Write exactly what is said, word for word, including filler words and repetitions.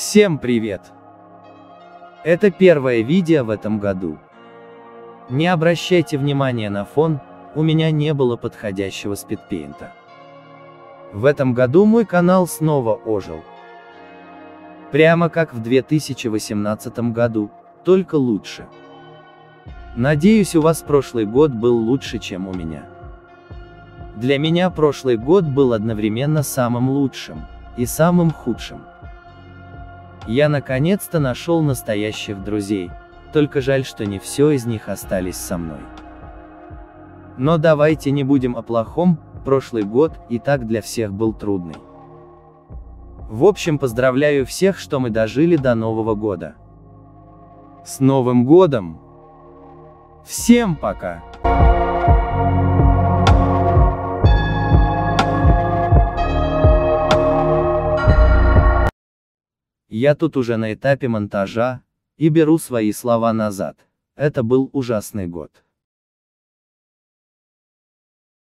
Всем привет! Это первое видео в этом году. Не обращайте внимания на фон, у меня не было подходящего спидпейнта. В этом году мой канал снова ожил. Прямо как в две тысячи восемнадцатом году, только лучше. Надеюсь, у вас прошлый год был лучше, чем у меня. Для меня прошлый год был одновременно самым лучшим и самым худшим. Я наконец-то нашел настоящих друзей, только жаль, что не все из них остались со мной. Но давайте не будем о плохом, прошлый год и так для всех был трудный. В общем, поздравляю всех, что мы дожили до Нового года. С Новым годом! Всем пока! Я тут уже на этапе монтажа, и беру свои слова назад. Это был ужасный год.